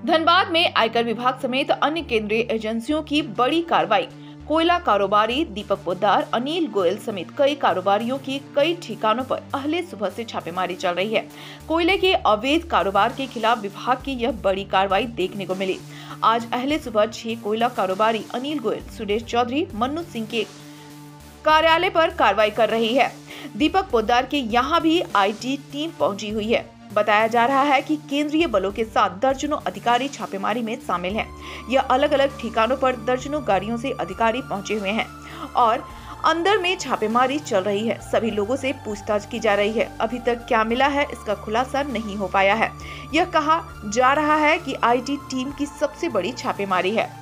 धनबाद में आयकर विभाग समेत अन्य केंद्रीय एजेंसियों की बड़ी कार्रवाई। कोयला कारोबारी दीपक पोद्दार, अनिल गोयल समेत कई कारोबारियों की कई ठिकानों पर अहले सुबह से छापेमारी चल रही है। कोयले के अवैध कारोबार के खिलाफ विभाग की यह बड़ी कार्रवाई देखने को मिली। आज अहले सुबह 6 कोयला कारोबारी अनिल गोयल, सुरेश चौधरी, मन्नू सिंह के कार्यालय पर कार्रवाई कर रही है। दीपक पोद्दार के यहाँ भी आईटी टीम पहुंची हुई है। बताया जा रहा है कि केंद्रीय बलों के साथ दर्जनों अधिकारी छापेमारी में शामिल हैं। यह अलग अलग ठिकानों पर दर्जनों गाड़ियों से अधिकारी पहुंचे हुए हैं और अंदर में छापेमारी चल रही है। सभी लोगों से पूछताछ की जा रही है। अभी तक क्या मिला है इसका खुलासा नहीं हो पाया है। यह कहा जा रहा है कि आईटी टीम की सबसे बड़ी छापेमारी है।